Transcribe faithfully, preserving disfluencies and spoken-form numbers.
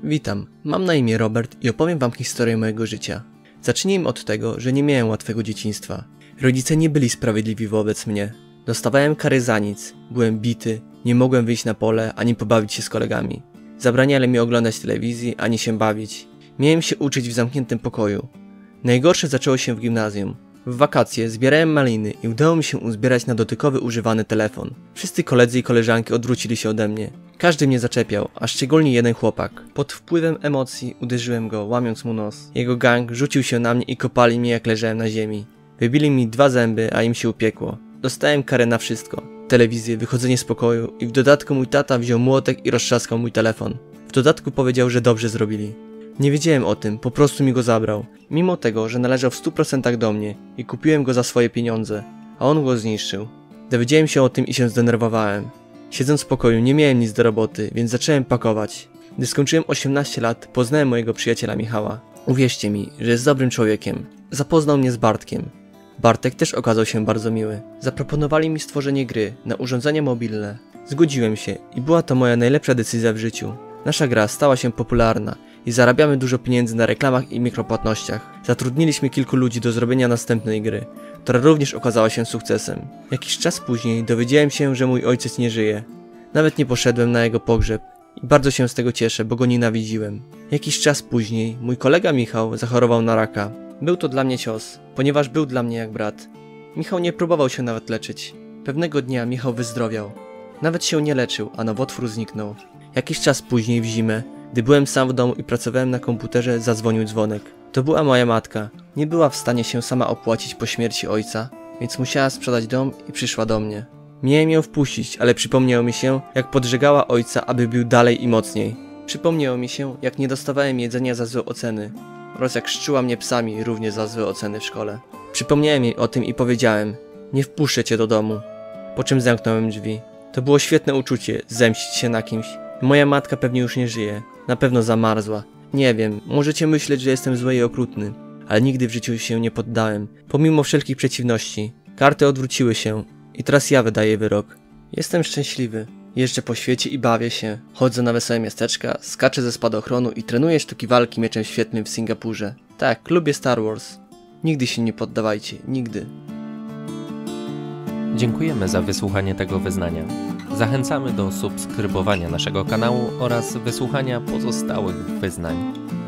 Witam, mam na imię Robert i opowiem wam historię mojego życia. Zacznijmy od tego, że nie miałem łatwego dzieciństwa. Rodzice nie byli sprawiedliwi wobec mnie. Dostawałem kary za nic, byłem bity, nie mogłem wyjść na pole ani pobawić się z kolegami. Zabraniali mi oglądać telewizji ani się bawić. Miałem się uczyć w zamkniętym pokoju. Najgorsze zaczęło się w gimnazjum. W wakacje zbierałem maliny i udało mi się uzbierać na dotykowy używany telefon. Wszyscy koledzy i koleżanki odwrócili się ode mnie. Każdy mnie zaczepiał, a szczególnie jeden chłopak. Pod wpływem emocji uderzyłem go, łamiąc mu nos. Jego gang rzucił się na mnie i kopali mnie, jak leżałem na ziemi. Wybili mi dwa zęby, a im się upiekło. Dostałem karę na wszystko. Telewizję, wychodzenie z pokoju i w dodatku mój tata wziął młotek i roztrzaskał mój telefon. W dodatku powiedział, że dobrze zrobili. Nie wiedziałem o tym, po prostu mi go zabrał. Mimo tego, że należał w stu procentach do mnie i kupiłem go za swoje pieniądze, a on go zniszczył. Dowiedziałem się o tym i się zdenerwowałem. Siedząc w pokoju nie miałem nic do roboty, więc zacząłem pakować. Gdy skończyłem osiemnaście lat, poznałem mojego przyjaciela Michała. Uwierzcie mi, że jest dobrym człowiekiem. Zapoznał mnie z Bartkiem. Bartek też okazał się bardzo miły. Zaproponowali mi stworzenie gry na urządzenia mobilne. Zgodziłem się i była to moja najlepsza decyzja w życiu. Nasza gra stała się popularna i zarabiamy dużo pieniędzy na reklamach i mikropłatnościach. Zatrudniliśmy kilku ludzi do zrobienia następnej gry, która również okazała się sukcesem. Jakiś czas później dowiedziałem się, że mój ojciec nie żyje. Nawet nie poszedłem na jego pogrzeb i bardzo się z tego cieszę, bo go nienawidziłem. Jakiś czas później mój kolega Michał zachorował na raka. Był to dla mnie cios, ponieważ był dla mnie jak brat. Michał nie próbował się nawet leczyć. Pewnego dnia Michał wyzdrowiał. Nawet się nie leczył, a nowotwór zniknął. Jakiś czas później w zimę, gdy byłem sam w domu i pracowałem na komputerze, zadzwonił dzwonek. To była moja matka. Nie była w stanie się sama opłacić po śmierci ojca, więc musiała sprzedać dom i przyszła do mnie. Miałem ją wpuścić, ale przypomniało mi się, jak podżegała ojca, aby bił dalej i mocniej. Przypomniało mi się, jak nie dostawałem jedzenia za złe oceny oraz jak szczuła mnie psami również za złe oceny w szkole. Przypomniałem jej o tym i powiedziałem: nie wpuszczę cię do domu. Po czym zamknąłem drzwi. To było świetne uczucie, zemścić się na kimś. Moja matka pewnie już nie żyje. Na pewno zamarzła. Nie wiem, możecie myśleć, że jestem zły i okrutny, ale nigdy w życiu się nie poddałem. Pomimo wszelkich przeciwności. Karty odwróciły się i teraz ja wydaję wyrok. Jestem szczęśliwy. Jeżdżę po świecie i bawię się. Chodzę na wesołe miasteczka, skaczę ze spadochronu i trenuję sztuki walki mieczem świetlnym w Singapurze. Tak, lubię Star Wars. Nigdy się nie poddawajcie, nigdy. Dziękujemy za wysłuchanie tego wyznania. Zachęcamy do subskrybowania naszego kanału oraz wysłuchania pozostałych wyznań.